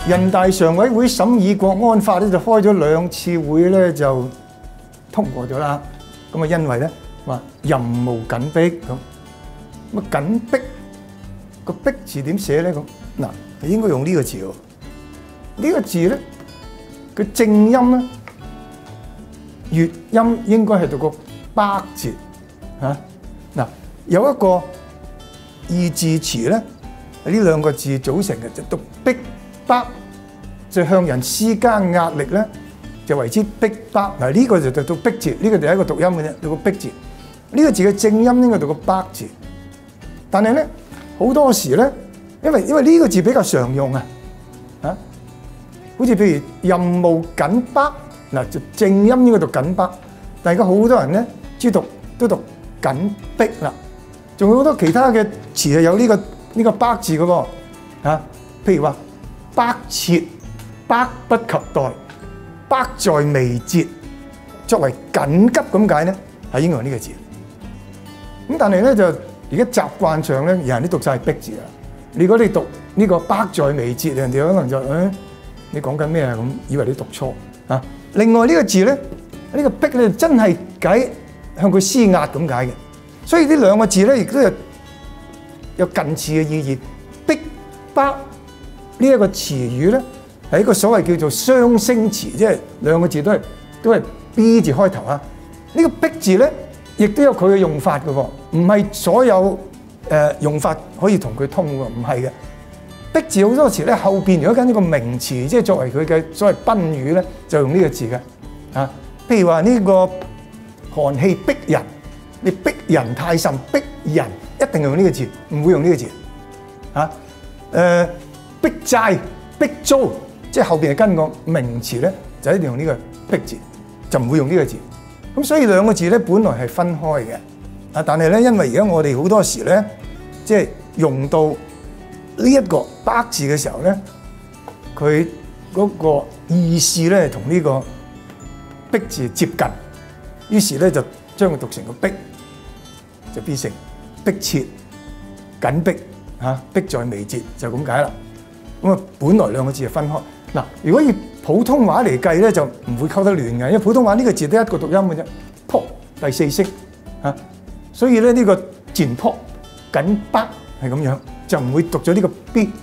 人大常委會審議國安法咧，就開咗2次會咧，就通過咗啦。咁啊，因為咧話任務緊迫咁，乜緊迫個迫字點寫咧？咁嗱，應該用呢個字喎。呢個字咧，佢正音咧，粵音應該係讀個北字嚇。嗱，有一個二字詞咧，呢2個字組成嘅，就讀逼迫，就向人施加壓力咧，就為之逼迫。嗱，呢個就讀逼字，呢個就係一個讀音嘅啫，讀個逼字。呢個字嘅正音應該讀個北字，但係咧好多時咧，因為呢個字比較常用啊，好似譬如任務緊迫，嗱就正音應該讀緊迫，但係而家好多人咧知讀都讀緊迫啦。仲有好多其他嘅詞係有呢個北字嘅喎，譬如話迫切、迫不及待、迫在眉睫，作為緊急咁解咧，係應該用呢個字。咁但係咧就而家習慣上咧，人人都讀晒逼字啦。如果你讀呢個迫在眉睫，人哋可能就你講緊咩啊？咁以為你讀錯啊。另外呢個字咧，呢個逼咧真係解向佢施壓咁解嘅。所以呢2個字咧，亦都有近似嘅意義。逼迫呢一個詞語咧，係一個所謂叫做雙聲詞，即係2個字都係 B 字開頭啊。呢個逼字咧，亦都有佢嘅用法嘅喎，唔係所有用法可以同佢通喎，唔係嘅。逼字好多時咧後邊如果跟呢個名詞，即係作為佢嘅所謂賓語咧，就用呢個字嘅啊。譬如話呢個寒氣逼人。你逼人太甚，逼人一定用呢個字，唔會用呢個字嚇。逼債、逼租，即係後邊係跟個名詞咧，就一定用呢個逼字，就唔會用呢個字。咁所以2個字咧，本來係分開嘅，但係咧，因為而家我哋好多時咧，即係用到呢一個北字嘅時候咧，佢嗰個意思咧同呢個逼字接近，於是咧就將佢讀成個逼，就變成迫切、緊迫嚇，迫在眉睫就咁解啦。咁啊，本來2個字係分開。嗱，如果以普通話嚟計咧，就唔會溝得亂嘅，因為普通話呢個字得一個讀音嘅啫，迫第4聲嚇，所以咧呢個前迫緊迫係咁樣，就唔會讀咗呢個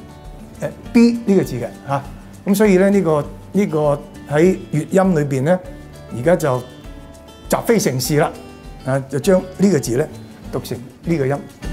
B 呢個字嘅嚇。咁所以咧呢個喺粵音裏邊咧，而家就習非成是啦。就將呢個字咧讀成呢個音。